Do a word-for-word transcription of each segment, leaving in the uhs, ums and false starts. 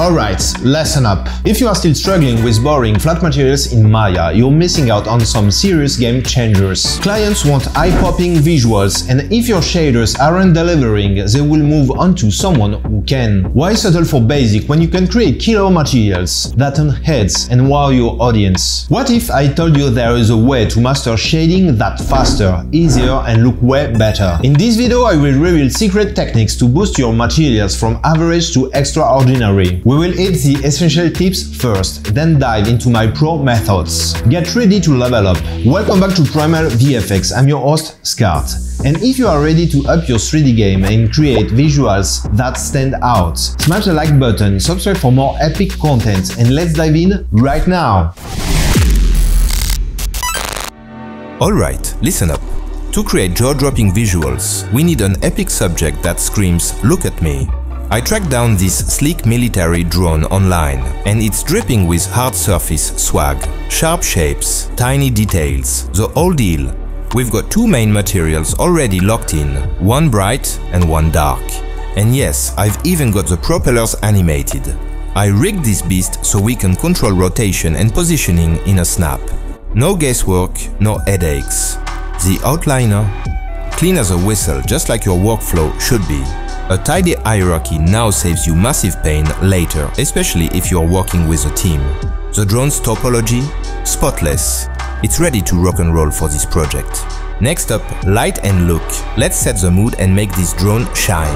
Alright, listen up. If you are still struggling with boring flat materials in Maya, you're missing out on some serious game changers. Clients want eye-popping visuals, and if your shaders aren't delivering, they will move on to someone who can. Why settle for basic when you can create killer materials that turn heads and wow your audience? What if I told you there is a way to master shading that faster, easier and look way better? In this video I will reveal secret techniques to boost your materials from average to extraordinary. We will hit the essential tips first, then dive into my pro methods. Get ready to level up. Welcome back to Primal V F X, I'm your host, Scart. And if you are ready to up your three D game and create visuals that stand out, smash the like button, subscribe for more epic content, and let's dive in right now! Alright, listen up. To create jaw-dropping visuals, we need an epic subject that screams, "Look at me." I tracked down this sleek military drone online, and it's dripping with hard surface swag, sharp shapes, tiny details, the whole deal. We've got two main materials already locked in, one bright and one dark. And yes, I've even got the propellers animated. I rigged this beast so we can control rotation and positioning in a snap. No guesswork, no headaches. The outliner, clean as a whistle, just like your workflow should be. A tidy hierarchy now saves you massive pain later, especially if you're working with a team. The drone's topology? Spotless. It's ready to rock and roll for this project. Next up, light and look. Let's set the mood and make this drone shine.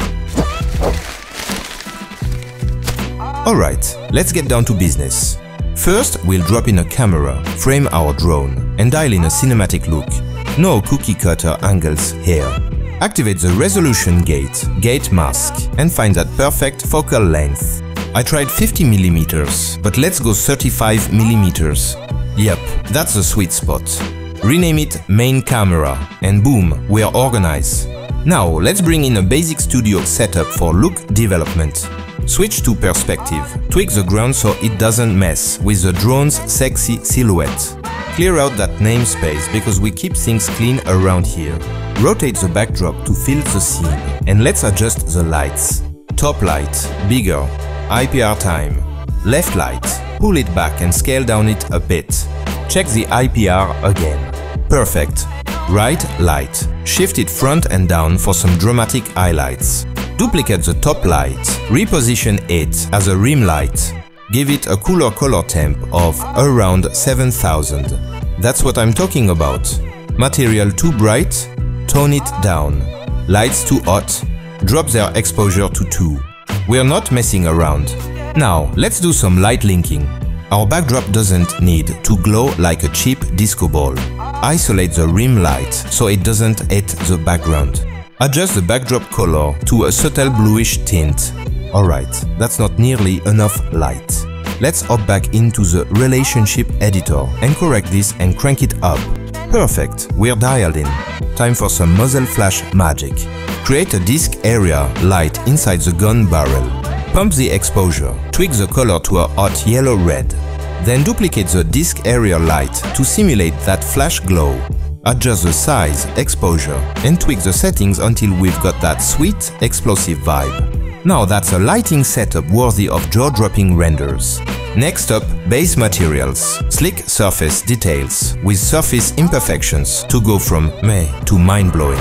Alright, let's get down to business. First, we'll drop in a camera, frame our drone, and dial in a cinematic look. No cookie cutter angles here. Activate the resolution gate, gate mask, and find that perfect focal length. I tried fifty millimeters, but let's go thirty-five millimeters. Yep, that's the sweet spot. Rename it main camera, and boom, we are organized. Now, let's bring in a basic studio setup for look development. Switch to perspective, tweak the ground so it doesn't mess with the drone's sexy silhouette. Clear out that namespace because we keep things clean around here. Rotate the backdrop to fill the scene, and let's adjust the lights. Top light, bigger, I P R time. Left light, pull it back and scale down it a bit. Check the I P R again. Perfect. Right light, shift it front and down for some dramatic highlights. Duplicate the top light, reposition it as a rim light. Give it a cooler color temp of around seven thousand. That's what I'm talking about. Material too bright? Tone it down. Lights too hot? Drop their exposure to two. We're not messing around. Now, let's do some light linking. Our backdrop doesn't need to glow like a cheap disco ball. Isolate the rim light so it doesn't hit the background. Adjust the backdrop color to a subtle bluish tint. Alright, that's not nearly enough light. Let's hop back into the relationship editor and correct this and crank it up. Perfect, we're dialed in. Time for some muzzle flash magic. Create a disc area light inside the gun barrel. Pump the exposure, tweak the color to a hot yellow-red. Then duplicate the disc area light to simulate that flash glow. Adjust the size, exposure, and tweak the settings until we've got that sweet, explosive vibe. Now that's a lighting setup worthy of jaw-dropping renders. Next up, base materials. Slick surface details with surface imperfections to go from meh to mind-blowing.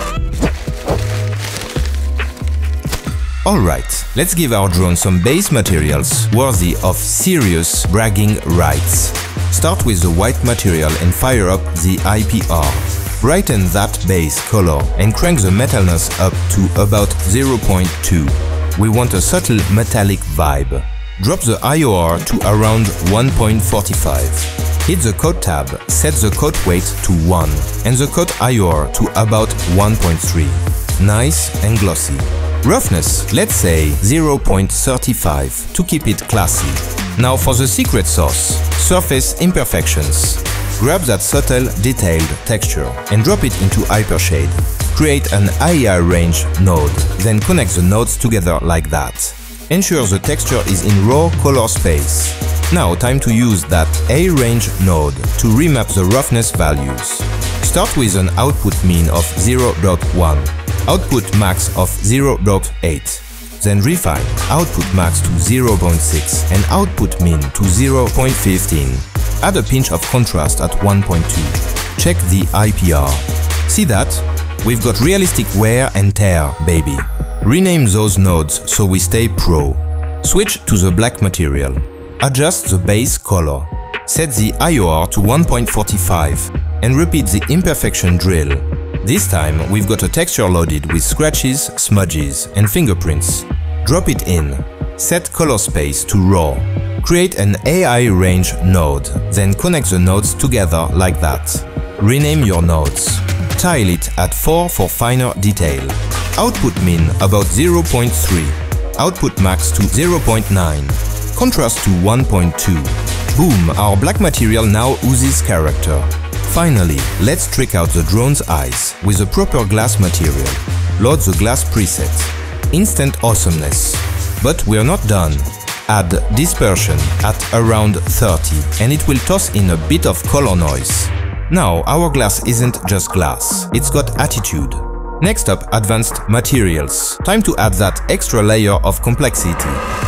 Alright, let's give our drone some base materials worthy of serious bragging rights. Start with the white material and fire up the I P R. Brighten that base color and crank the metalness up to about zero point two. We want a subtle metallic vibe. Drop the I O R to around one point four five. Hit the coat tab, set the coat weight to one and the coat I O R to about one point three. Nice and glossy. Roughness, let's say zero point three five to keep it classy. Now for the secret sauce, surface imperfections. Grab that subtle, detailed texture and drop it into Hypershade. Create an A I range node, then connect the nodes together like that. Ensure the texture is in raw color space. Now time to use that A range node to remap the roughness values. Start with an output mean of zero point one, output max of zero point eight. then refine output max to zero point six and output min to zero point one five. Add a pinch of contrast at one point two. Check the I P R. See that? We've got realistic wear and tear, baby. Rename those nodes so we stay pro. Switch to the black material. Adjust the base color. Set the I O R to one point four five and repeat the imperfection drill. This time we've got a texture loaded with scratches, smudges and fingerprints. Drop it in. Set color space to raw. Create an A I range node, then connect the nodes together like that. Rename your nodes. Tile it at four for finer detail. Output min about zero point three. Output max to zero point nine. Contrast to one point two. Boom, our black material now oozes character. Finally, let's trick out the drone's eyes with a proper glass material. Load the glass preset. Instant awesomeness. But we're not done. Add dispersion at around thirty and it will toss in a bit of color noise. Now, our glass isn't just glass, it's got attitude. Next up, advanced materials. Time to add that extra layer of complexity.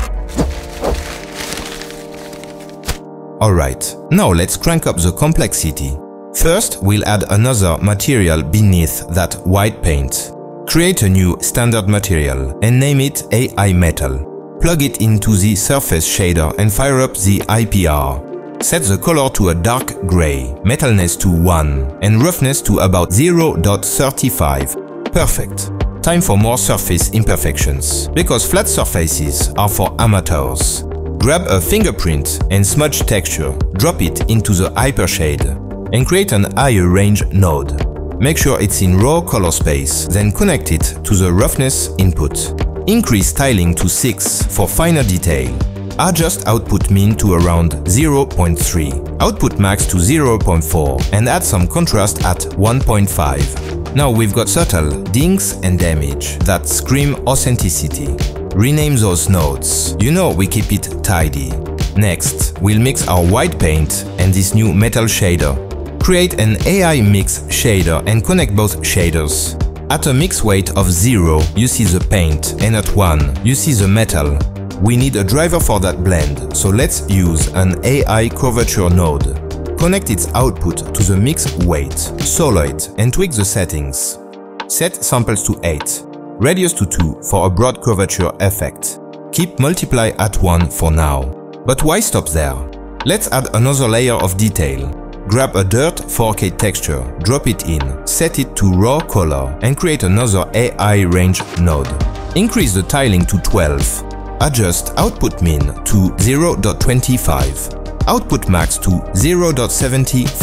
Alright, now let's crank up the complexity. First, we'll add another material beneath that white paint. Create a new standard material and name it A I Metal. Plug it into the surface shader and fire up the I P R. Set the color to a dark gray, metalness to one and roughness to about zero point three five. Perfect. Time for more surface imperfections, because flat surfaces are for amateurs. Grab a fingerprint and smudge texture, drop it into the hypershade, and create an higher range node. Make sure it's in raw color space, then connect it to the roughness input. Increase styling to six for finer detail. Adjust output min to around zero point three, output max to zero point four, and add some contrast at one point five. Now we've got subtle dings and damage that scream authenticity. Rename those nodes. You know we keep it tidy. Next, we'll mix our white paint and this new metal shader. Create an A I mix shader and connect both shaders. At a mix weight of zero, you see the paint, and at one, you see the metal. We need a driver for that blend, so let's use an A I curvature node. Connect its output to the mix weight, solo it, and tweak the settings. Set samples to eight, radius to two for a broad curvature effect. Keep multiply at one for now. But why stop there? Let's add another layer of detail. Grab a dirt four K texture, drop it in, set it to raw color, and create another A I range node. Increase the tiling to twelve. Adjust output min to zero point two five, output max to zero point seven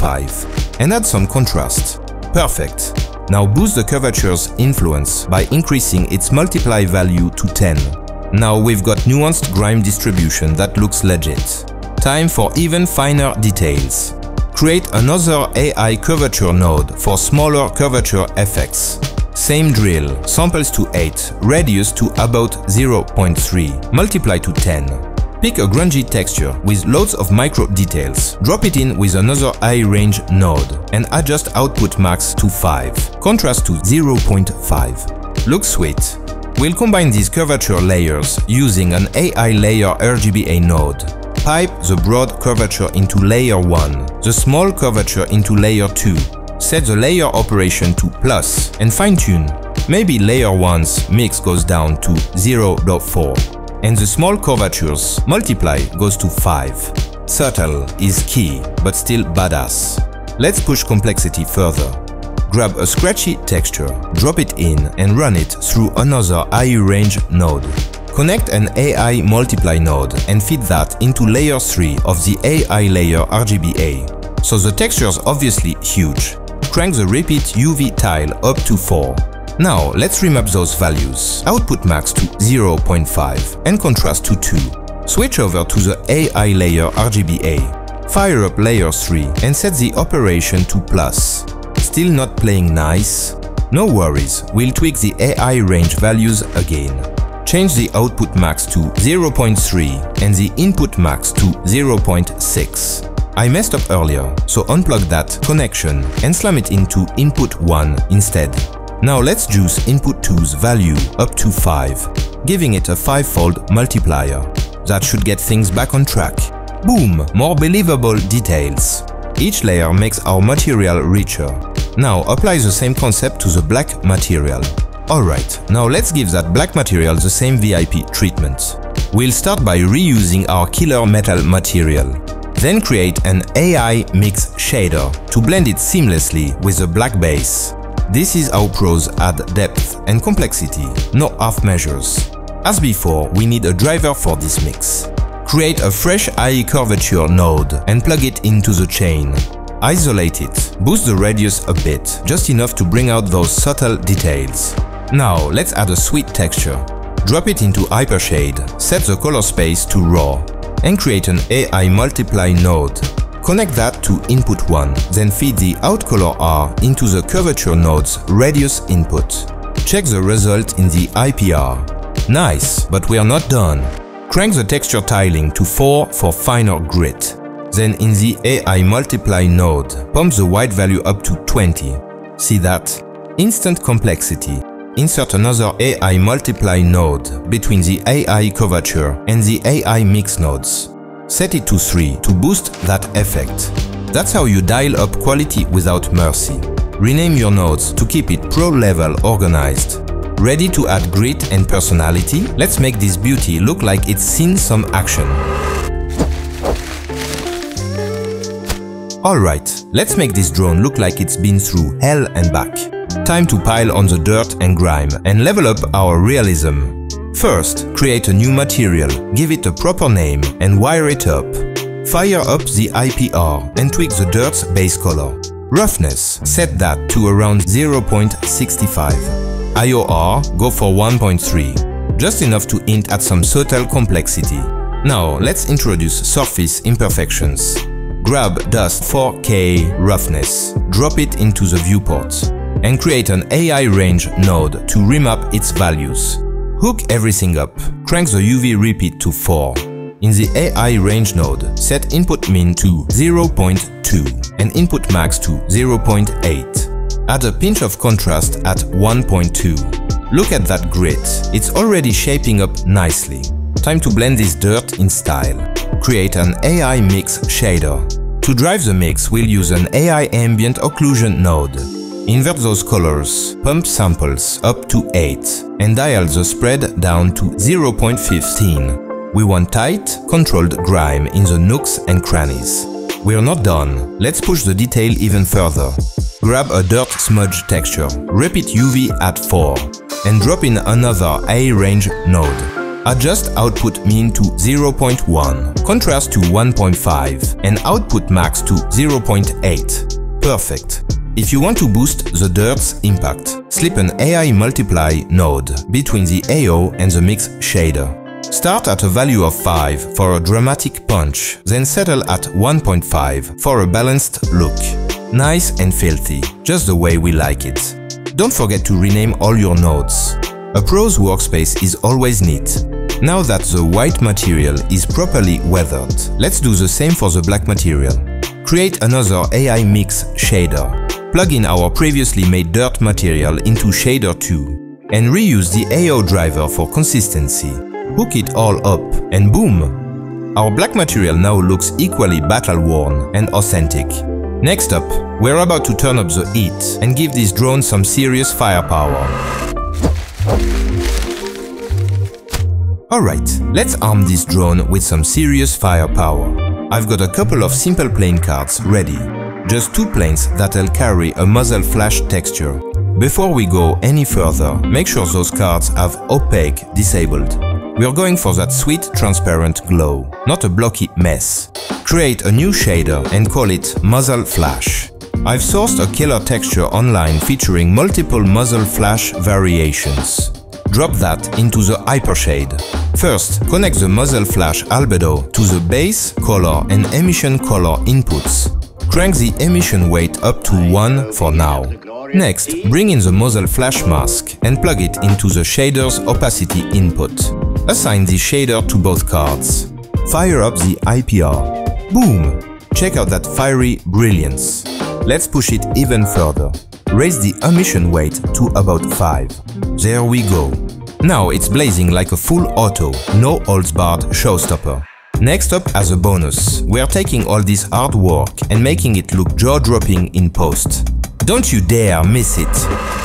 five, and add some contrast. Perfect. Now boost the curvature's influence by increasing its multiply value to ten. Now we've got nuanced grime distribution that looks legit. Time for even finer details. Create another A I curvature node for smaller curvature effects. Same drill, samples to eight, radius to about zero point three, multiply to ten. Pick a grungy texture with loads of micro details, drop it in with another high range node, and adjust output max to five, contrast to zero point five. Looks sweet. We'll combine these curvature layers using an A I layer R G B A node. Pipe the broad curvature into layer one, the small curvature into layer two. Set the layer operation to plus and fine-tune. Maybe layer one's mix goes down to zero point four and the small curvatures multiply goes to five. Subtle is key, but still badass. Let's push complexity further. Grab a scratchy texture, drop it in and run it through another high range node. Connect an A I multiply node and feed that into layer three of the A I layer R G B A. So the texture's obviously huge. Crank the repeat U V tile up to four. Now let's remap those values. Output max to zero point five and contrast to two. Switch over to the A I layer R G B A. Fire up layer three and set the operation to plus. Still not playing nice? No worries, we'll tweak the A I range values again. Change the output max to zero point three and the input max to zero point six. I messed up earlier, so unplug that connection and slam it into input one instead. Now let's juice input two's value up to five. giving it a five-fold multiplier. That should get things back on track. Boom! More believable details. Each layer makes our material richer. Now apply the same concept to the black material. Alright, now let's give that black material the same V I P treatment. We'll start by reusing our killer metal material. Then create an A I mix shader to blend it seamlessly with a black base. This is how pros add depth and complexity, no half measures. As before, we need a driver for this mix. Create a fresh eye curvature node and plug it into the chain. Isolate it, boost the radius a bit, just enough to bring out those subtle details. Now let's add a sweet texture. Drop it into Hypershade, set the color space to raw, and create an A I multiply node. Connect that to input one, then feed the outcolor R into the curvature node's radius input. Check the result in the I P R. Nice, but we are not done. Crank the texture tiling to four for finer grit. Then in the A I multiply node, pump the white value up to twenty. See that? Instant complexity. Insert another A I multiply node between the A I curvature and the A I mix nodes. Set it to three to boost that effect. That's how you dial up quality without mercy. Rename your nodes to keep it pro-level organized. Ready to add grit and personality? Let's make this beauty look like it's seen some action. Alright, let's make this drone look like it's been through hell and back. Time to pile on the dirt and grime and level up our realism. First, create a new material, give it a proper name and wire it up. Fire up the I P R and tweak the dirt's base color. Roughness, set that to around zero point six five. I O R, go for one point three, just enough to hint at some subtle complexity. Now let's introduce surface imperfections. Grab Dust four K Roughness, drop it into the viewport, and create an A I range node to remap its values. Hook everything up, crank the U V repeat to four. In the A I range node, set input min to zero point two and input max to zero point eight. Add a pinch of contrast at one point two. Look at that grit, it's already shaping up nicely. Time to blend this dirt in style. Create an A I mix shader. To drive the mix, we'll use an A I ambient occlusion node. Invert those colors, pump samples up to eight, and dial the spread down to zero point one five. We want tight, controlled grime in the nooks and crannies. We're not done, let's push the detail even further. Grab a dirt smudge texture, repeat U V at four, and drop in another A range node. Adjust output min to zero point one, contrast to one point five, and output max to zero point eight. Perfect. If you want to boost the dirt's impact, slip an A I multiply node between the A O and the mix shader. Start at a value of five for a dramatic punch, then settle at one point five for a balanced look. Nice and filthy, just the way we like it. Don't forget to rename all your nodes. A pro's workspace is always neat. Now that the white material is properly weathered, let's do the same for the black material. Create another A I mix shader. Plug in our previously made dirt material into shader two and reuse the A O driver for consistency. Hook it all up and boom! Our black material now looks equally battle-worn and authentic. Next up, we're about to turn up the heat and give this drone some serious firepower. Alright, let's arm this drone with some serious firepower. I've got a couple of simple plane cards ready. Just two planes that'll carry a muzzle flash texture. Before we go any further, make sure those cards have opaque disabled. We're going for that sweet transparent glow, not a blocky mess. Create a new shader and call it Muzzle Flash. I've sourced a killer texture online featuring multiple muzzle flash variations. Drop that into the Hypershade. First, connect the muzzle flash albedo to the base, color and emission color inputs. Crank the emission weight up to one for now. Next, bring in the muzzle flash mask and plug it into the shader's opacity input. Assign the shader to both cards. Fire up the I P R. Boom! Check out that fiery brilliance. Let's push it even further. Raise the emission weight to about five. There we go. Now it's blazing like a full auto, no holds barred showstopper. Next up, as a bonus, we are taking all this hard work and making it look jaw-dropping in post. Don't you dare miss it!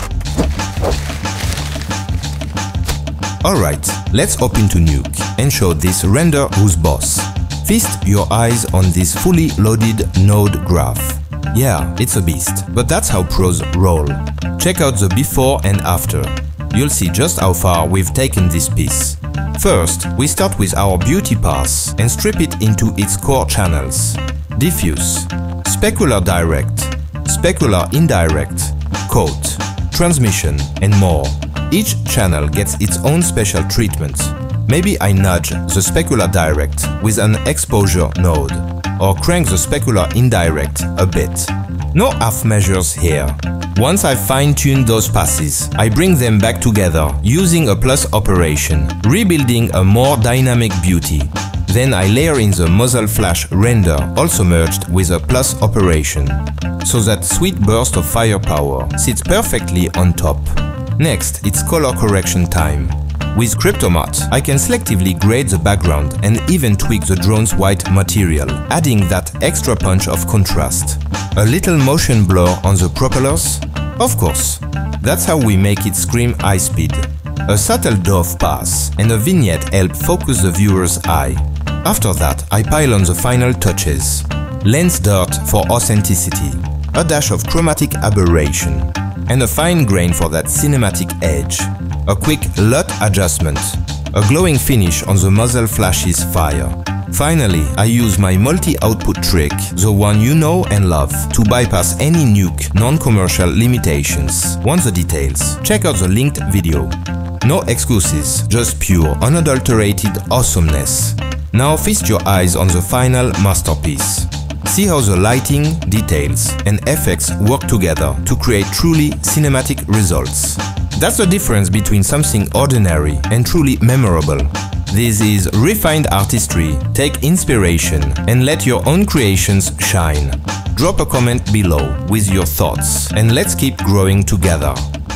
Alright, let's hop into Nuke and show this render who's boss. Feast your eyes on this fully loaded node graph. Yeah, it's a beast, but that's how pros roll. Check out the before and after. You'll see just how far we've taken this piece. First, we start with our beauty pass and strip it into its core channels. Diffuse, specular direct, specular indirect, coat, transmission, and more. Each channel gets its own special treatment. Maybe I nudge the specular direct with an exposure node, or crank the specular indirect a bit. No half measures here. Once I've fine-tuned those passes, I bring them back together using a plus operation, rebuilding a more dynamic beauty. Then I layer in the muzzle flash render, also merged with a plus operation, so that sweet burst of firepower sits perfectly on top. Next, it's color correction time. With Cryptomatte, I can selectively grade the background and even tweak the drone's white material, adding that extra punch of contrast. A little motion blur on the propellers? Of course. That's how we make it scream high speed. A subtle dove pass and a vignette help focus the viewer's eye. After that, I pile on the final touches. Lens dirt for authenticity, a dash of chromatic aberration, and a fine grain for that cinematic edge. A quick L U T adjustment, a glowing finish on the muzzle flash's fire. Finally, I use my multi-output trick, the one you know and love, to bypass any Nuke non-commercial limitations. Want the details? Check out the linked video. No excuses, just pure, unadulterated awesomeness. Now feast your eyes on the final masterpiece. See how the lighting, details, and effects work together to create truly cinematic results. That's the difference between something ordinary and truly memorable. This is refined artistry. Take inspiration and let your own creations shine. Drop a comment below with your thoughts and let's keep growing together.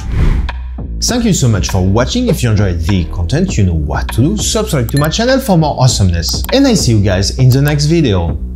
Thank you so much for watching. If you enjoyed the content, you know what to do. Subscribe to my channel for more awesomeness. And I see you guys in the next video.